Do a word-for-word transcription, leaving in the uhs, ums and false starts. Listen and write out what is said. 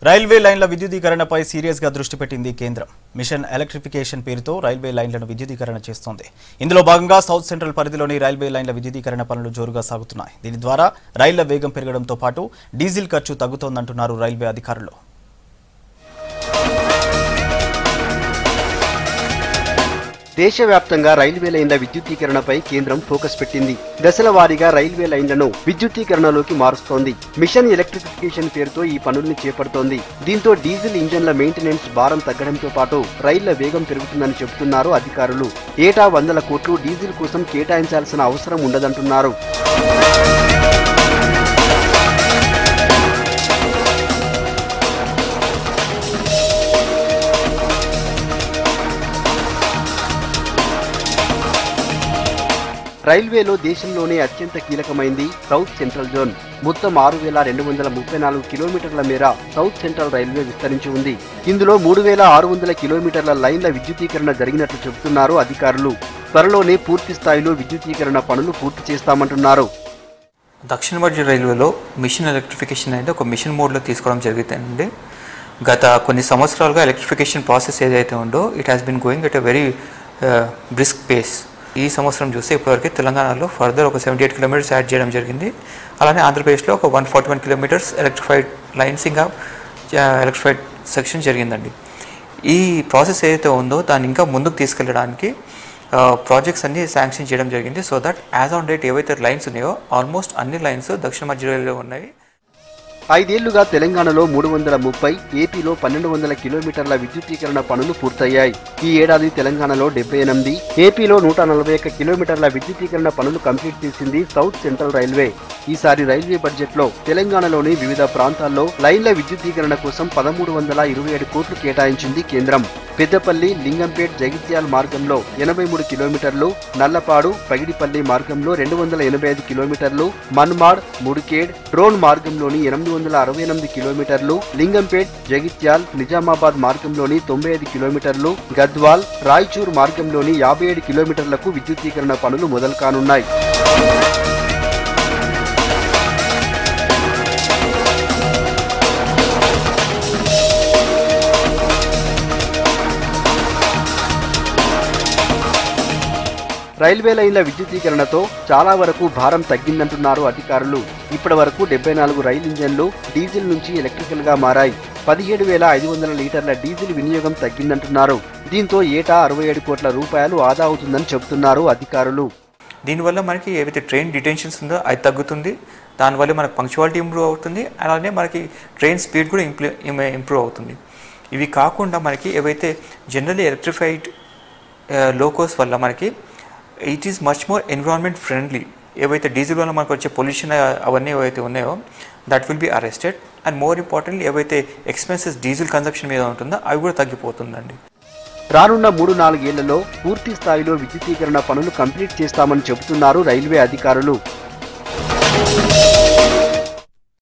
Railway లైన్ల విద్యుదీకరణపై serious గా దృష్టి పెట్టింది కేంద్రం. మిషన్ ఎలక్ట్రిఫికేషన్ పేరుతో రైల్వే లైన్లను విద్యుదీకరణ చేస్తోంది. ఇందులో భాగంగా సౌత్ సెంట్రల్ పరిధిలోని రైల్వే లైన్ల విద్యుదీకరణ పనులు జోరుగా సాగుతున్నాయి. దీని ద్వారా రైళ్ల వేగం పెరగడంతో పాటు డీజిల్ ఖర్చు తగ్గుతోందంటున్నారు రైల్వే అధికారులు. దేశవ్యాప్తంగా రైల్వే లైన్ల విద్యుదీకరణపై కేంద్రం ఫోకస్ పెట్టింది. దశల వారీగా రైల్వే లైన్లను విద్యుదీకరణలోకి మారుస్తోంది. మిషన్ ఎలక్ట్రిఫికేషన్ పేరుతో ఈ పనుల్ని చేపడుతోంది. దీంతో డీజిల్ ఇంజన్ల మెయింటెనెన్స్ భారం తగ్గడంతో పాటు రైళ్ల వేగం పెరుగుతుందని చెబుతున్నారు అధికారులు. ఏటా వందల కోట్లు డీజిల్ కోసం కేటాయించాల్సిన అవసరం ఉండదంటున్నారు. రైల్వేలో దేశంలోనే అత్యంత కీలకమైంది సౌత్ సెంట్రల్ జోన్. మొత్తం ఆరు వేల రెండు వందల ముప్పై నాలుగు కిలోమీటర్ల మేర సౌత్ సెంట్రల్ రైల్వే విస్తరించి ఉంది. ఇందులో మూడు వేల ఆరు వందల కిలోమీటర్ల లైన్ల విద్యుదీకరణ జరిగినట్లు చెబుతున్నారు అధికారులు. త్వరలోనే పూర్తి స్థాయిలో విద్యుదీకరణ పనులు పూర్తి చేస్తామంటున్నారు. దక్షిణ మధ్య రైల్వేలో మిషన్ ఎలక్ట్రిఫికేషన్ అనేది ఒక మిషన్ మోడ్లో తీసుకోవడం జరుగుతుందండి. గత కొన్ని సంవత్సరాలుగా ఎలక్ట్రిఫికేషన్ ప్రాసెస్ ఏదైతే ఉందో it has been going at a very brisk pace. ఈ సంవత్సరం చూస్తే ఇప్పటివరకు తెలంగాణలో ఫర్దర్ ఒక సెవెంటీ ఎయిట్ కిలోమీటర్స్ యాడ్ చేయడం జరిగింది. అలానే ఆంధ్రప్రదేశ్లో ఒక one forty one kilometres electrified lines ఇంకా ఎలక్ట్రిఫైడ్ సెక్షన్ జరిగిందండి. ఈ ప్రాసెస్ ఏదైతే ఉందో దాన్ని ఇంకా ముందుకు తీసుకెళ్ళడానికి ప్రాజెక్ట్స్ అన్ని శాంక్షన్ చేయడం జరిగింది. So that as on date ఏవైతే లైన్స్ ఉన్నాయో ఆల్మోస్ట్ అన్ని లైన్స్ దక్షిణ మధ్య రైల్వేలో ఉన్నాయి. ఐదేళ్లుగా తెలంగాణలో మూడు వందల ముప్పై, ఏపీలో పన్నెండు వందల కిలోమీటర్ల విద్యుదీకరణ పనులు పూర్తయ్యాయి. ఈ ఏడాది తెలంగాణలో డెబ్బై ఎనిమిది, ఏపీలో నూట నలభై ఒక్క కిలోమీటర్ల విద్యుదీకరణ పనులు కంప్లీట్ చేసింది సౌత్ సెంట్రల్ రైల్వే. ఈసారి రైల్వే బడ్జెట్ లో తెలంగాణలోని వివిధ ప్రాంతాల్లో లైన్ల విద్యుదీకరణ కోసం పదమూడు వందల ఇరవై ఏడు కోట్లు కేటాయించింది కేంద్రం. పెద్దపల్లి, లింగంపేట్, జగిత్యాల మార్గంలో ఎనభై మూడు కిలోమీటర్లు, నల్లపాడు, పగిడిపల్లి మార్గంలో రెండు వందల ఎనభై ఐదు కిలోమీటర్లు, మన్మాడ్, ముడికేడ్, డ్రోన్ మార్గంలోని ఎనిమిది వందల అరవై ఎనిమిది కిలోమీటర్లు, లింగంపేట్, జగిత్యాల్, నిజామాబాద్ మార్గంలోని తొంభై ఐదు కిలోమీటర్లు, గద్వాల్, రాయచూర్ మార్గంలోని యాభై ఏడు కిలోమీటర్లకు విద్యుదీకరణ పనులు మొదలు కానున్నాయి. రైల్వే లైన్ల విద్యుదీకరణతో చాలా వరకు భారం తగ్గిందంటున్నారు అధికారులు. ఇప్పటి వరకు డెబ్బై నాలుగు రైలు ఇంజన్లు డీజిల్ నుంచి ఎలక్ట్రికల్ గా మారాయి. పదిహేడు వేల ఐదు వందల లీటర్ల డీజిల్ వినియోగం తగ్గిందంటున్నారు. దీంతో ఏటా అరవై ఏడు కోట్ల రూపాయలు ఆదా అవుతుందని చెబుతున్నారు అధికారులు. దీనివల్ల మనకి ఏవైతే ట్రైన్ డిటెన్షన్స్ ఉందో అది తగ్గుతుంది. దానివల్ల మనకు పంక్చువాలిటీ ఇంప్రూవ్ అవుతుంది. అలానే మనకి ట్రైన్ స్పీడ్ కూడా ఇంప్రూవ్ అవుతుంది. ఇవి కాకుండా మనకి ఏవైతే జనరల్లీ ఎలక్ట్రిఫైడ్ లోకోస్ వల్ల మనకి it is much more environment friendly. ఏవైతే డీజిల్ వల్ల మనకు వచ్చే పొల్యూషన్ అవన్నీ ఏవైతే ఉన్నాయో that will be arrested. And more importantly ఏవైతే ఎక్స్పెన్సెస్ డీజిల్ కన్సంప్షన్ మీద ఉంటుందో అవి కూడా తగ్గిపోతుందండి. రానున్న మూడు నాలుగేళ్లలో పూర్తి స్థాయిలో విద్యుదీకరణ పనులు కంప్లీట్ చేస్తామని చెబుతున్నారు రైల్వే అధికారులు.